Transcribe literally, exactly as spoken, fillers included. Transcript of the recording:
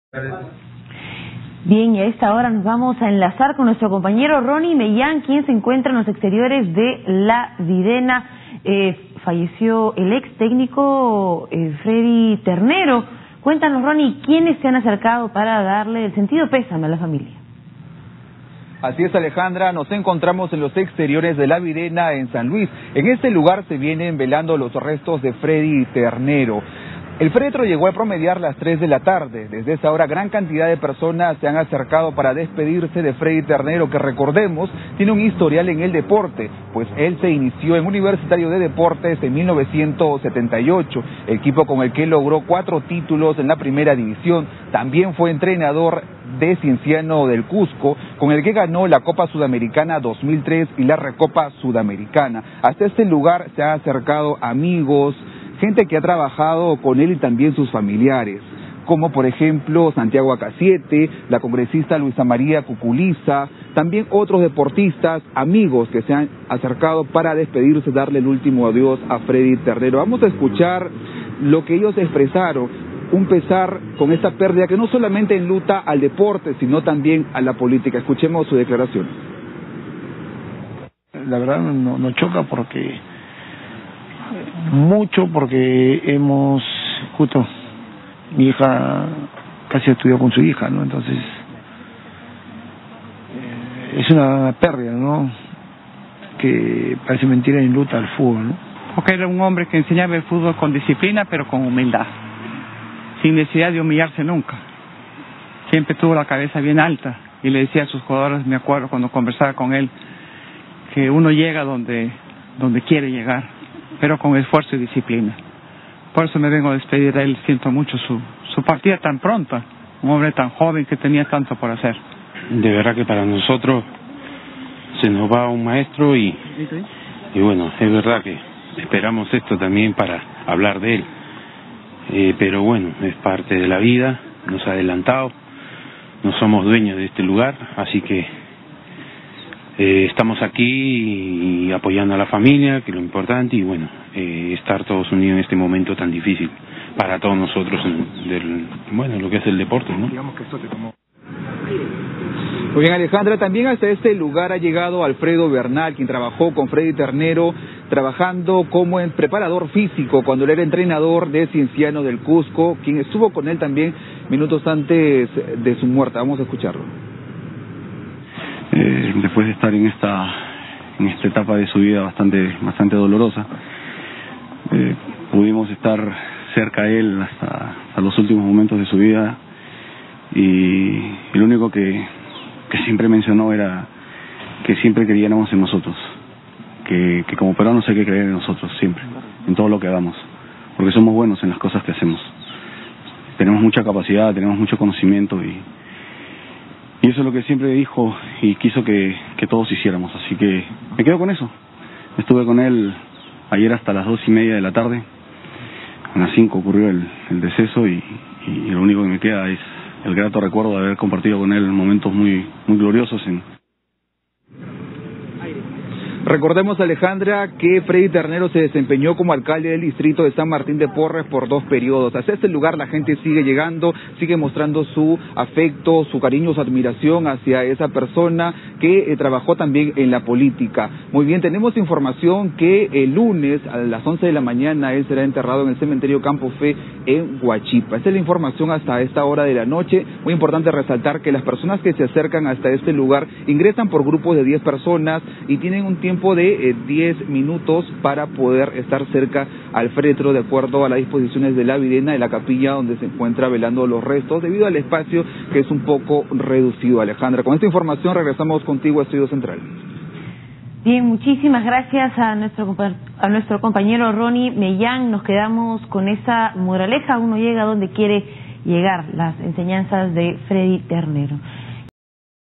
Bien, y a esta hora nos vamos a enlazar con nuestro compañero Ronnie Mellán, quien se encuentra en los exteriores de La Videna. Eh, falleció el ex técnico eh, Freddy Ternero. Cuéntanos, Ronnie, ¿quiénes se han acercado para darle el sentido pésame a la familia? Así es, Alejandra, nos encontramos en los exteriores de La Videna, en San Luis. En este lugar se vienen velando los restos de Freddy Ternero. El féretro llegó a promediar las tres de la tarde. Desde esa hora, gran cantidad de personas se han acercado para despedirse de Freddy Ternero, que recordemos, tiene un historial en el deporte, pues él se inició en Universitario de Deportes en mil novecientos setenta y ocho, equipo con el que logró cuatro títulos en la primera división. También fue entrenador de Cienciano del Cusco, con el que ganó la Copa Sudamericana dos mil tres y la Recopa Sudamericana. Hasta este lugar se han acercado amigos, gente que ha trabajado con él y también sus familiares, como por ejemplo Santiago Acasiete, la congresista Luisa María Cuculiza, también otros deportistas, amigos que se han acercado para despedirse, darle el último adiós a Freddy Ternero. Vamos a escuchar lo que ellos expresaron, un pesar con esta pérdida que no solamente enluta al deporte, sino también a la política. Escuchemos su declaración. La verdad no, no choca porque... mucho porque hemos, justo, mi hija casi estudió con su hija, ¿no? Entonces, eh, es una pérdida, ¿no? Que parece mentira en luta al fútbol, ¿no? Porque era un hombre que enseñaba el fútbol con disciplina, pero con humildad, sin necesidad de humillarse nunca. Siempre tuvo la cabeza bien alta y le decía a sus jugadores, me acuerdo cuando conversaba con él, que uno llega donde, donde quiere llegar, pero con esfuerzo y disciplina. Por eso me vengo a despedir de él, siento mucho su, su partida tan pronta, un hombre tan joven que tenía tanto por hacer. De verdad que para nosotros se nos va un maestro y, y bueno, es verdad que esperamos esto también para hablar de él, eh, pero bueno, es parte de la vida, nos ha adelantado, no somos dueños de este lugar, así que Eh, estamos aquí y apoyando a la familia, que es lo importante, y bueno, eh, estar todos unidos en este momento tan difícil para todos nosotros en del, bueno, lo que es el deporte, ¿no? Digamos que esto te tomó. Muy bien, Alejandra, también hasta este lugar ha llegado Alfredo Bernal, quien trabajó con Freddy Ternero, trabajando como en preparador físico cuando él era entrenador de Cienciano del Cusco, quien estuvo con él también minutos antes de su muerte. Vamos a escucharlo. Eh, después de estar en esta en esta etapa de su vida bastante bastante dolorosa, eh, pudimos estar cerca de él hasta, hasta los últimos momentos de su vida, y, y lo único que, que siempre mencionó era que siempre creyéramos en nosotros, que, que como peruanos hay que creer en nosotros siempre, en todo lo que hagamos, porque somos buenos en las cosas que hacemos, tenemos mucha capacidad, tenemos mucho conocimiento, y Y eso es lo que siempre dijo y quiso que, que todos hiciéramos. Así que me quedo con eso. Estuve con él ayer hasta las dos y media de la tarde. A las cinco ocurrió el, el deceso y, y lo único que me queda es el grato recuerdo de haber compartido con él momentos muy, muy gloriosos en... Recordemos, Alejandra, que Freddy Ternero se desempeñó como alcalde del distrito de San Martín de Porres por dos periodos. Hacia este lugar la gente sigue llegando, sigue mostrando su afecto, su cariño, su admiración hacia esa persona que eh, trabajó también en la política. Muy bien, tenemos información que el lunes a las once de la mañana él será enterrado en el cementerio Campo Fe en Huachipa. Esta es la información hasta esta hora de la noche. Muy importante resaltar que las personas que se acercan hasta este lugar ingresan por grupos de diez personas y tienen un tiempo de eh, diez minutos para poder estar cerca al féretro, de acuerdo a las disposiciones de La Videna, de la capilla donde se encuentra velando los restos, debido al espacio que es un poco reducido. Alejandra, con esta información regresamos contigo a Estudio Central. Bien, muchísimas gracias a nuestro a nuestro compañero Ronnie Mellán. Nos quedamos con esa moraleja: uno llega donde quiere llegar, las enseñanzas de Freddy Ternero.